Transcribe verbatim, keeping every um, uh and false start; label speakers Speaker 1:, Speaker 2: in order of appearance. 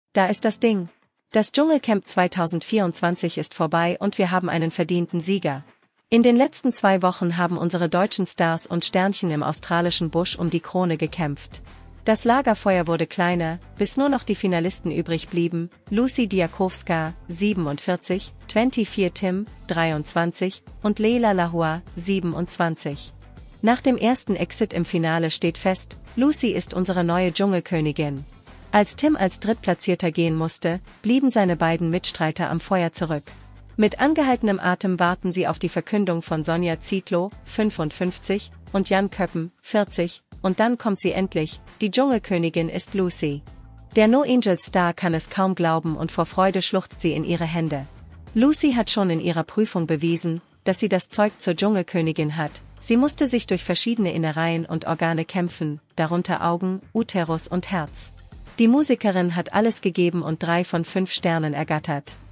Speaker 1: Da ist das Ding. Das Dschungelcamp zwanzig vierundzwanzig ist vorbei und wir haben einen verdienten Sieger. In den letzten zwei Wochen haben unsere deutschen Stars und Sternchen im australischen Busch um die Krone gekämpft. Das Lagerfeuer wurde kleiner, bis nur noch die Finalisten übrig blieben: Lucy Diakowska, siebenundvierzig, vierundzwanzig Tim, dreiundzwanzig und Leila Lahua, siebenundzwanzig. Nach dem ersten Exit im Finale steht fest, Lucy ist unsere neue Dschungelkönigin. Als Tim als Drittplatzierter gehen musste, blieben seine beiden Mitstreiter am Feuer zurück. Mit angehaltenem Atem warten sie auf die Verkündung von Sonja Zietlow, fünfundfünfzig, und Jan Köppen, vierzig, und dann kommt sie endlich: die Dschungelkönigin ist Lucy. Der No Angels Star kann es kaum glauben und vor Freude schluchzt sie in ihre Hände. Lucy hat schon in ihrer Prüfung bewiesen, dass sie das Zeug zur Dschungelkönigin hat. Sie musste sich durch verschiedene Innereien und Organe kämpfen, darunter Augen, Uterus und Herz. Die Musikerin hat alles gegeben und drei von fünf Sternen ergattert.